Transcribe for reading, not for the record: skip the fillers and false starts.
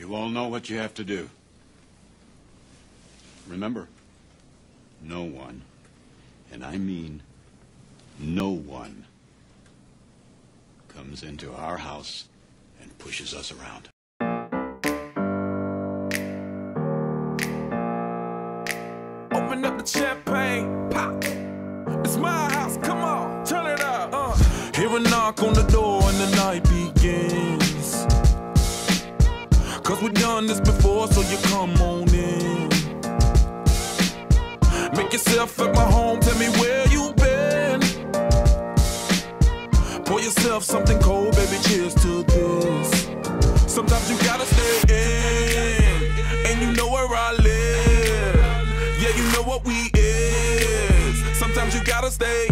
You all know what you have to do. Remember, no one, and I mean no one, comes into our house and pushes us around. Open up the champagne, pop. It's my house, come on, turn it up. Hear a knock on the door and the night begins. Cause we've done this before, so you come on in. Make yourself at my home, tell me where you been. Pour yourself something cold, baby, cheers to this. Sometimes you gotta stay in, and you know where I live. Yeah, you know what we is. Sometimes you gotta stay